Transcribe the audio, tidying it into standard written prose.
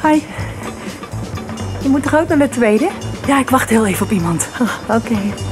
Hi. Je moet toch ook naar de tweede? Ja, ik wacht heel even op iemand. Oké.